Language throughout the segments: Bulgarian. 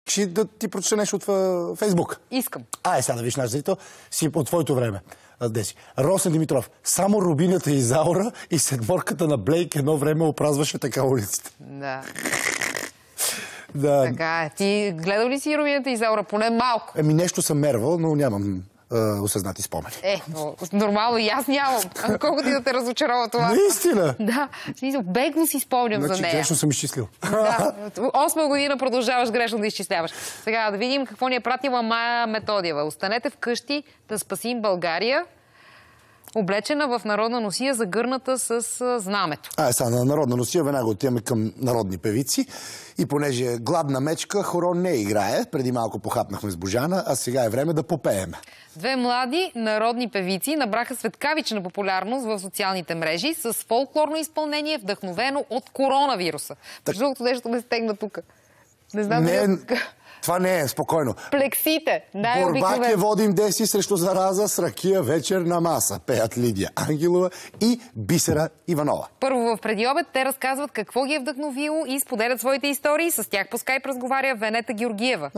Ще да ти прочета нещо от Фейсбук. Искам. Сега да виж наш зрител си от твоето време. Деси. Росен Димитров. Само Рубината Изаура и седморката на Блейк едно време опразваше така улиците. Да. Да. Така е. Ти гледал ли си Рубината Изаура? Поне малко. Нещо съм мервал, но нямам осъзнати спомени. Нормално и аз нямам. Колко ти да те разочарова това? Наистина? Да. Бегло си спомням за нея. Грешно съм изчислил. Да. 8 година продължаваш грешно да изчисляваш. Сега да видим какво ни е пратила Мая Методиева. Останете вкъщи да спасим България. Облечена в народна носия, загърната с знамето. Сега на народна носия веднага отиваме към народни певици. И понеже гладна мечка, хорон не играе. Преди малко похапнахме с Божана, а сега е време да попеем. Две млади народни певици набраха светкавична популярност в социалните мрежи с фолклорно изпълнение, вдъхновено от коронавируса. Между другото, нещо ме стегна тук. Не знам това не е, спокойно. Плексите. Борба ке водим деси срещу зараза с ракия вечер на маса. Пеят Лидия Ангелова и Бисера Иванова. Първо в предиобед те разказват какво ги е вдъхновило и споделят своите истории. С тях по скайп разговаря Венета Георгиева.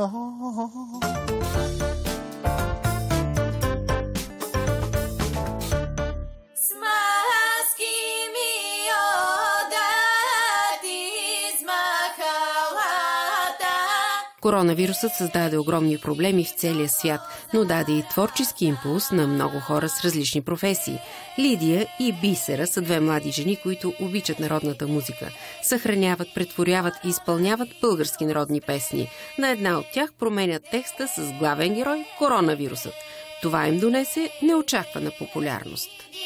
Коронавирусът създаде огромни проблеми в целия свят, но даде и творчески импулс на много хора с различни професии. Лидия и Бисера са две млади жени, които обичат народната музика. Съхраняват, претворяват и изпълняват български народни песни. На една от тях променят текста с главен герой – коронавирусът. Това им донесе неочаквана популярност.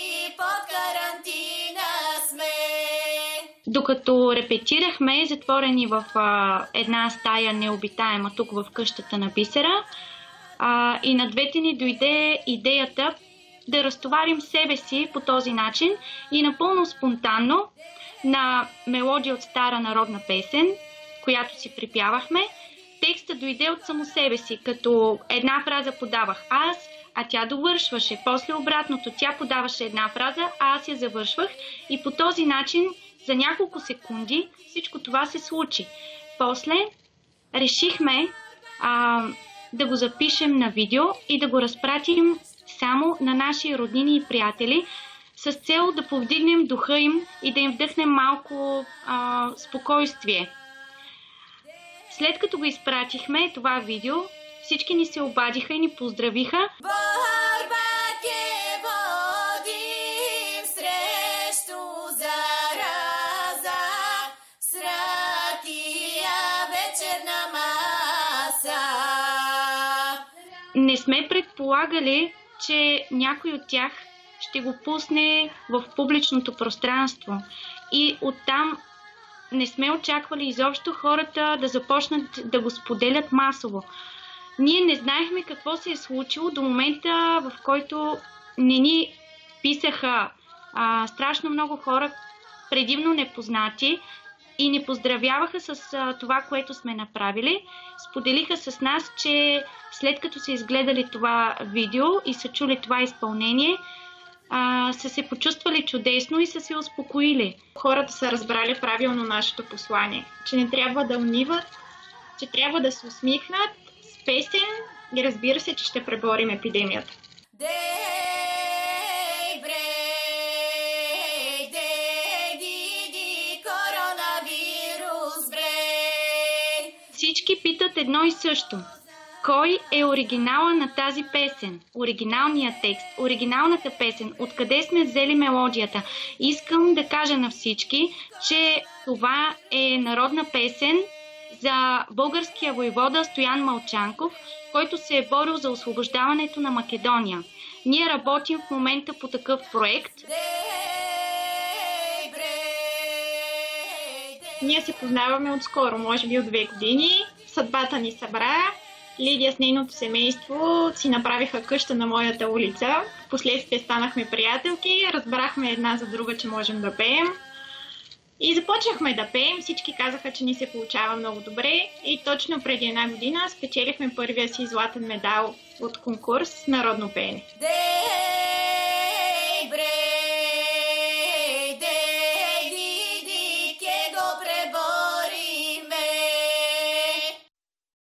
Докато репетирахме, затворени в една стая необитаема тук в къщата на Бисера, и на двете ни дойде идеята да разтоварим себе си по този начин и напълно спонтанно на мелодия от стара народна песен, която си припявахме. Текстът дойде от само себе си, като една фраза подавах аз, а тя довършваше. После обратното, тя подаваше една фраза, а аз я завършвах и по този начин за няколко секунди всичко това се случи. После решихме да го запишем на видео и да го разпратим само на наши роднини и приятели, с цел да повдигнем духа им и да им вдъхнем малко спокойствие. След като го изпратихме това видео, всички ни се обадиха и ни поздравиха. Не сме предполагали, че някой от тях ще го пусне в публичното пространство. И оттам не сме очаквали изобщо хората да започнат да го споделят масово. Ние не знаехме какво се е случило до момента, в който не ни писаха страшно много хора, предимно непознати, и ни поздравяваха с това, което сме направили. Споделиха с нас, че след като са изгледали това видео и са чули това изпълнение, са се почувствали чудесно и са се успокоили. Хората са разбрали правилно нашето послание, че не трябва да униват, че трябва да се усмихнат с песен и разбира се, че ще преборим епидемията. Всички питат едно и също. Кой е оригинала на тази песен? Оригиналният текст, оригиналната песен, откъде сме взели мелодията? Искам да кажа на всички, че това е народна песен за българския войвода Стоян Мълчанков, който се е борил за освобождаването на Македония. Ние работим в момента по такъв проект. Ние се познаваме отскоро, може би от 2 години. Съдбата ни събра. Лидия с нейното семейство си направиха къща на моята улица. Впоследствие станахме приятелки, разбрахме една за друга, че можем да пеем. И започнахме да пеем. Всички казаха, че ни се получава много добре. И точно преди 1 година спечелихме първия си златен медал от конкурс народно пеене.